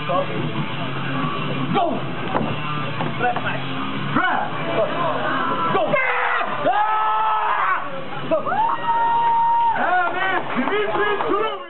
Go! Press match. Press! Go! Ah! Go! Evet, Dimitri Turov.